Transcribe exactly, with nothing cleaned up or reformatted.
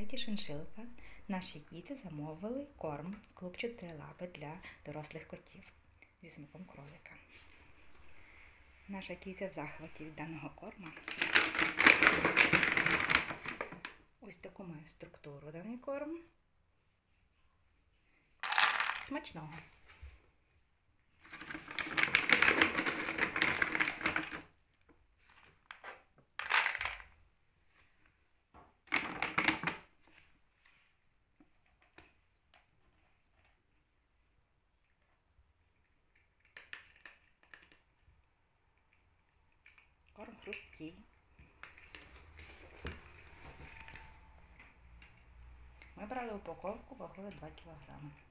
супермаркеті Шиншилка наші діти замовили корм клуб чотири лапи для дорослих котів зі смаком кролика. Наша киця в захваті від даного корма. Ось таку має структуру даний корм. Смачного! Корм хрусткий. Ми брали упаковку вагою два кілограми.